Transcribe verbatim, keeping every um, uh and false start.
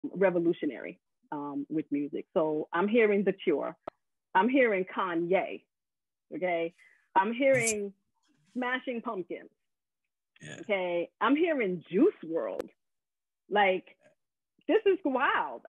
revolutionary um, with music. So I'm hearing The Cure. I'm hearing Kanye. Okay. I'm hearing Smashing Pumpkins. Yeah. Okay. I'm hearing Juice world. Like, this is wild.